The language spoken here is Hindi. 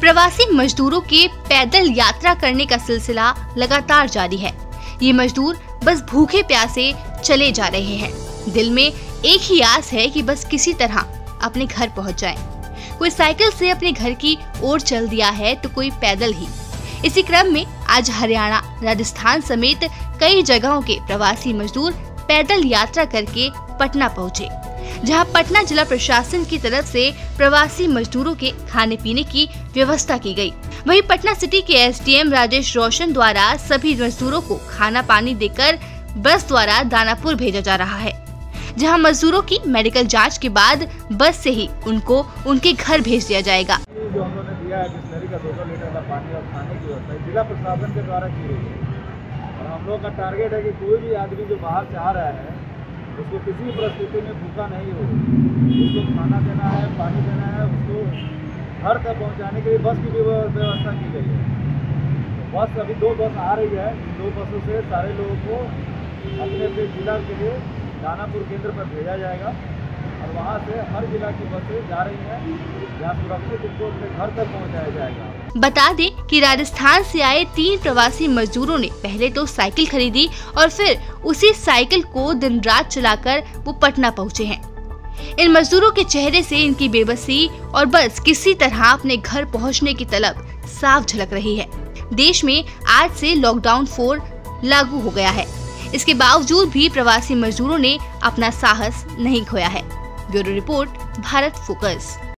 प्रवासी मजदूरों के पैदल यात्रा करने का सिलसिला लगातार जारी है। ये मजदूर बस भूखे प्यासे चले जा रहे हैं। दिल में एक ही आस है कि बस किसी तरह अपने घर पहुंच जाएं। कोई साइकिल से अपने घर की ओर चल दिया है तो कोई पैदल ही। इसी क्रम में आज हरियाणा, राजस्थान समेत कई जगहों के प्रवासी मजदूर पैदल यात्रा करके पटना पहुंचे, जहां पटना जिला प्रशासन की तरफ से प्रवासी मजदूरों के खाने पीने की व्यवस्था की गई। वहीं पटना सिटी के एसडीएम राजेश रोशन द्वारा सभी मजदूरों को खाना पानी देकर बस द्वारा दानापुर भेजा जा रहा है, जहां मजदूरों की मेडिकल जांच के बाद बस से ही उनको उनके घर भेज दिया जाएगा। जो उन्होंने दिया है बिस्लरी का 200 लीटर का पानी और खाने की व्यवस्था जिला प्रशासन के द्वारा की गई है। और हम लोग का टारगेट है कि कोई भी आदमी जो बाहर से आ रहा है उसको किसी भी परिस्थिति में भूखा नहीं हो, उसको खाना देना है, पानी देना है, उसको घर तक पहुंचाने के लिए बस की भी व्यवस्था की गई है। तो बस अभी 2 बस आ रही है। इन 2 बसों से सारे लोगों को अपने अपने जिला के लिए दानापुर केंद्र पर भेजा जाएगा और वहाँ से हर जिला की बसें जा रही हैं, जहाँ सुरक्षित उनको अपने घर तक पहुँचाया जाएगा। बता दें कि राजस्थान से आए 3 प्रवासी मजदूरों ने पहले तो साइकिल खरीदी और फिर उसी साइकिल को दिन रात चलाकर वो पटना पहुँचे हैं। इन मजदूरों के चेहरे से इनकी बेबसी और बस किसी तरह अपने घर पहुँचने की तलब साफ झलक रही है। देश में आज से लॉकडाउन 4 लागू हो गया है। इसके बावजूद भी प्रवासी मजदूरों ने अपना साहस नहीं खोया है। Bureau report, Bharat focus.